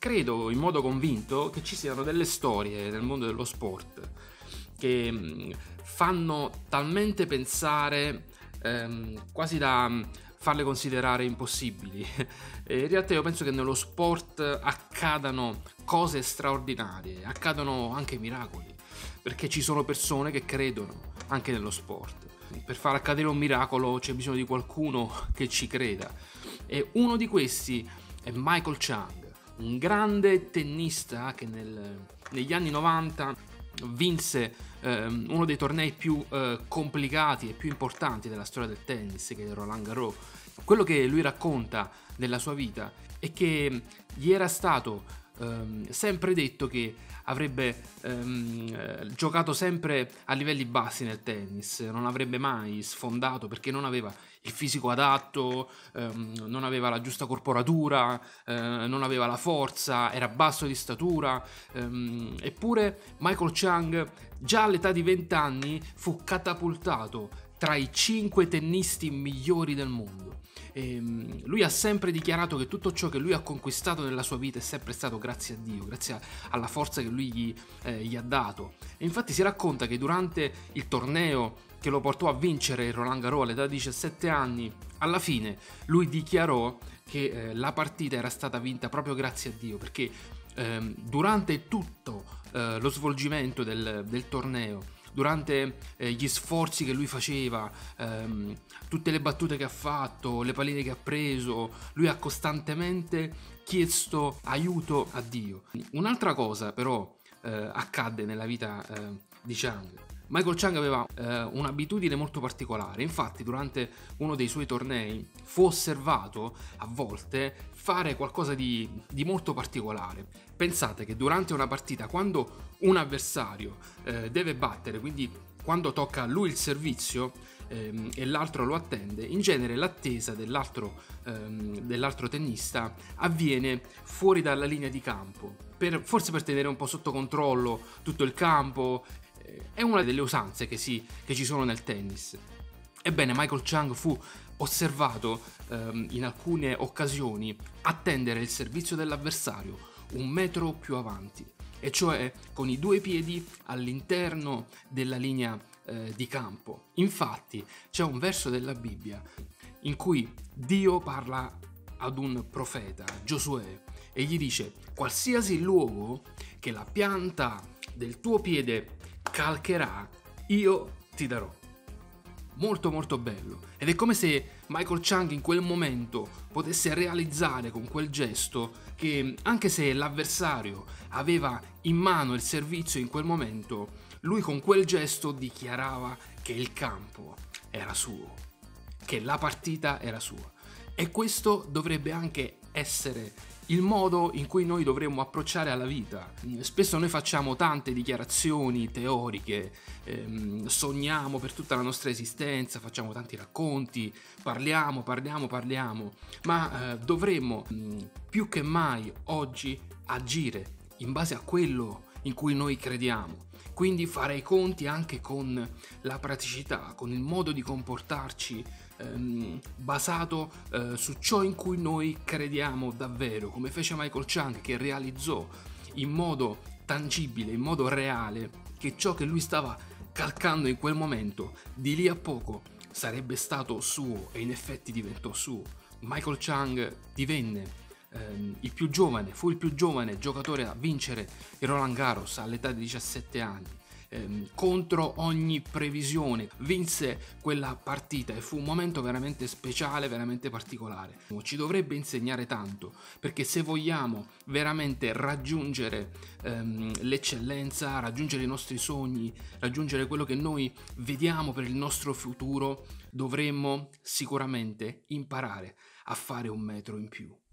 credo in modo convinto che ci siano delle storie nel mondo dello sport che fanno talmente pensare, quasi da farle considerare impossibili. E in realtà io penso che nello sport accadano cose straordinarie, accadono anche miracoli, perché ci sono persone che credono anche nello sport. Per far accadere un miracolo c'è bisogno di qualcuno che ci creda, e uno di questi è Michael Chang, un grande tennista che negli anni 90 vinse uno dei tornei più complicati e più importanti della storia del tennis, che è Roland Garros. Quello che lui racconta nella sua vita è che gli era stato sempre detto che avrebbe giocato sempre a livelli bassi nel tennis, non avrebbe mai sfondato perché non aveva il fisico adatto, non aveva la giusta corporatura, non aveva la forza, era basso di statura, eppure Michael Chang già all'età di 20 anni fu catapultato tra i 5 tennisti migliori del mondo. Lui ha sempre dichiarato che tutto ciò che lui ha conquistato nella sua vita è sempre stato grazie a Dio, grazie alla forza che lui gli ha dato. E infatti si racconta che durante il torneo che lo portò a vincere il Roland Garros all'età di 17 anni, alla fine lui dichiarò che la partita era stata vinta proprio grazie a Dio, perché durante tutto lo svolgimento del torneo, durante gli sforzi che lui faceva, tutte le battute che ha fatto, le palline che ha preso, lui ha costantemente chiesto aiuto a Dio. Un'altra cosa però accadde nella vita di Chang. Michael Chang aveva un'abitudine molto particolare, infatti durante uno dei suoi tornei fu osservato a volte fare qualcosa di molto particolare. Pensate che durante una partita, quando un avversario deve battere, quindi quando tocca a lui il servizio e l'altro lo attende, in genere l'attesa dell'altro tennista avviene fuori dalla linea di campo, forse per tenere un po' sotto controllo tutto il campo. È una delle usanze che ci sono nel tennis. Ebbene, Michael Chang fu osservato in alcune occasioni attendere il servizio dell'avversario un metro più avanti, e cioè con i 2 piedi all'interno della linea di campo. Infatti c'è un verso della Bibbia in cui Dio parla ad un profeta, Giosuè, e gli dice: qualsiasi luogo che la pianta del tuo piede calcherà, io ti darò. Molto molto bello, ed è come se Michael Chang in quel momento potesse realizzare con quel gesto che anche se l'avversario aveva in mano il servizio in quel momento, lui con quel gesto dichiarava che il campo era suo, che la partita era sua. E questo dovrebbe anche essere il modo in cui noi dovremmo approcciare alla vita. Spesso noi facciamo tante dichiarazioni teoriche, sogniamo per tutta la nostra esistenza, facciamo tanti racconti, parliamo, ma dovremmo più che mai oggi agire in base a quello in cui noi crediamo. Quindi fare i conti anche con la praticità, con il modo di comportarci basato su ciò in cui noi crediamo davvero, come fece Michael Chang, che realizzò in modo tangibile, in modo reale, che ciò che lui stava calcando in quel momento di lì a poco sarebbe stato suo, e in effetti diventò suo. Michael Chang divenne fu il più giovane giocatore a vincere il Roland Garros all'età di 17 anni. Contro ogni previsione vinse quella partita, e fu un momento veramente speciale, veramente particolare. Ci dovrebbe insegnare tanto, perché se vogliamo veramente raggiungere l'eccellenza, raggiungere i nostri sogni, raggiungere quello che noi vediamo per il nostro futuro, dovremmo sicuramente imparare a fare un metro in più.